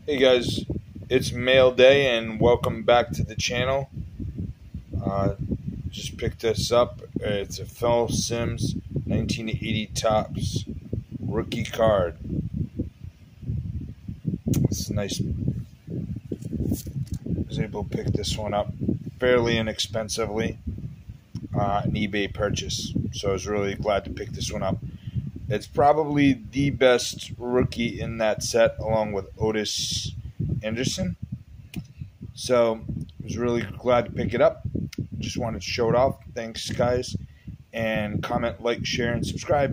Hey guys, it's mail day and welcome back to the channel. Just picked this up. It's a Phil Simms 1980 Topps rookie card. It's nice. I was able to pick this one up fairly inexpensively. An eBay purchase. So I was really glad to pick this one up. It's probably the best rookie in that set, along with Otis Anderson. So I was really glad to pick it up. Just wanted to show it off. Thanks, guys. And comment, like, share, and subscribe.